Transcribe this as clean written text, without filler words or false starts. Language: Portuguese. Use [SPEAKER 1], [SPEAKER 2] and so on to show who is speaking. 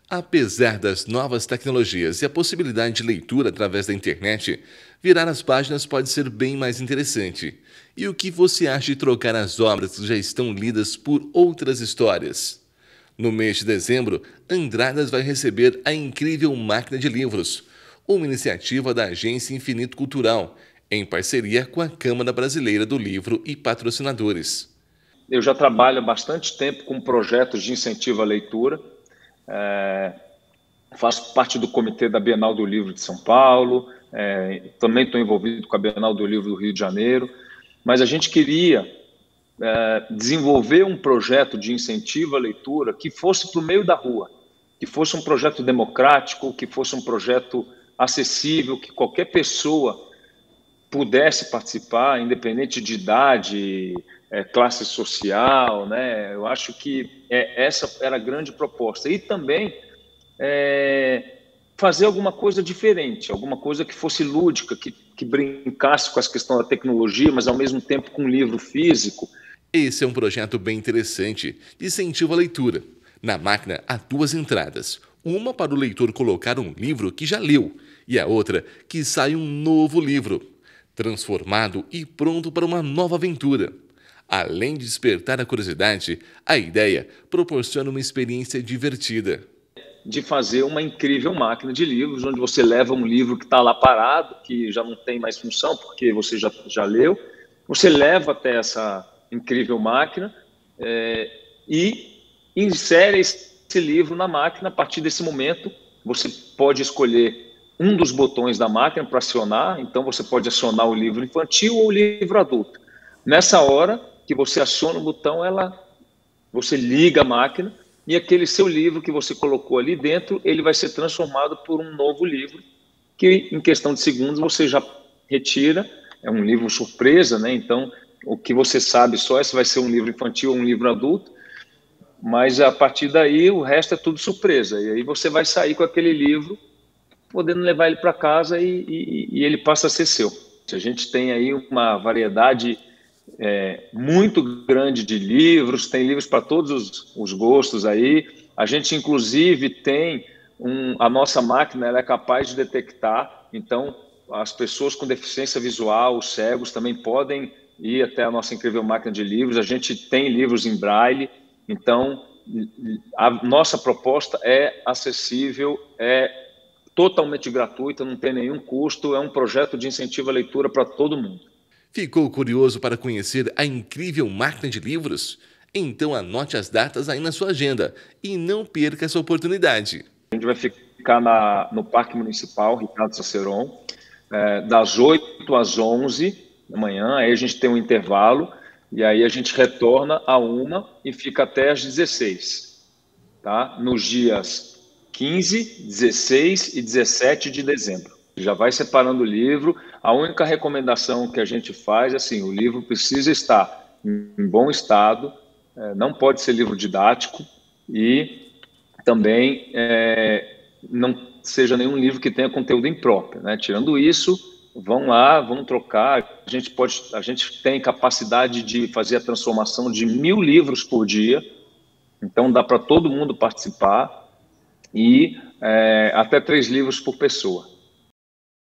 [SPEAKER 1] Apesar das novas tecnologias e a possibilidade de leitura através da internet, virar as páginas pode ser bem mais interessante. E o que você acha de trocar as obras que já estão lidas por outras histórias? No mês de dezembro, Andradas vai receber a incrível Máquina de Livros, uma iniciativa da Agência Infinito Cultural, em parceria com a Câmara Brasileira do Livro e patrocinadores.
[SPEAKER 2] Eu já trabalho há bastante tempo com projetos de incentivo à leitura. Faço parte do comitê da Bienal do Livro de São Paulo, também estou envolvido com a Bienal do Livro do Rio de Janeiro, mas a gente queria desenvolver um projeto de incentivo à leitura que fosse para o meio da rua, que fosse um projeto democrático, que fosse um projeto acessível, que qualquer pessoa pudesse participar, independente de idade, classe social, né? Eu acho que essa era a grande proposta. E também fazer alguma coisa diferente, alguma coisa que fosse lúdica, que brincasse com essa questão da tecnologia, mas ao mesmo tempo com um livro físico.
[SPEAKER 1] Esse é um projeto bem interessante de incentivo à leitura. Na máquina há duas entradas, uma para o leitor colocar um livro que já leu e a outra que sai um novo livro, transformado e pronto para uma nova aventura. Além de despertar a curiosidade, a ideia proporciona uma experiência divertida.
[SPEAKER 2] De fazer uma incrível máquina de livros, onde você leva um livro que está lá parado, que já não tem mais função, porque você já leu, você leva até essa incrível máquina e insere esse livro na máquina. A partir desse momento, você pode escolher um dos botões da máquina para acionar, então você pode acionar o livro infantil ou o livro adulto. Nessa hora que você aciona o botão, você liga a máquina e aquele seu livro que você colocou ali dentro, ele vai ser transformado por um novo livro, que em questão de segundos você já retira. É um livro surpresa, né? Então, o que você sabe só é se vai ser um livro infantil ou um livro adulto, mas a partir daí o resto é tudo surpresa. E aí você vai sair com aquele livro, podendo levar ele para casa e ele passa a ser seu. A gente tem aí uma variedade muito grande de livros, tem livros para todos os gostos aí. A gente, inclusive, tem a nossa máquina, ela é capaz de detectar, então as pessoas com deficiência visual, os cegos, também podem ir até a nossa incrível máquina de livros. A gente tem livros em braille, então a nossa proposta é acessível, é totalmente gratuita, não tem nenhum custo, é um projeto de incentivo à leitura para todo mundo.
[SPEAKER 1] Ficou curioso para conhecer a incrível Máquina de Livros? Então anote as datas aí na sua agenda e não perca essa oportunidade.
[SPEAKER 2] A gente vai ficar no Parque Municipal Ricardo Saceron, das 8 às 11 da manhã, aí a gente tem um intervalo, e aí a gente retorna a 1 e fica até às 16, tá? Nos dias 15, 16 e 17 de dezembro. Já vai separando o livro. A única recomendação que a gente faz é assim, o livro precisa estar em bom estado, não pode ser livro didático e também não seja nenhum livro que tenha conteúdo impróprio, né? Tirando isso, vão lá, vão trocar. A gente tem capacidade de fazer a transformação de 1000 livros por dia, então dá para todo mundo participar e até 3 livros por pessoa.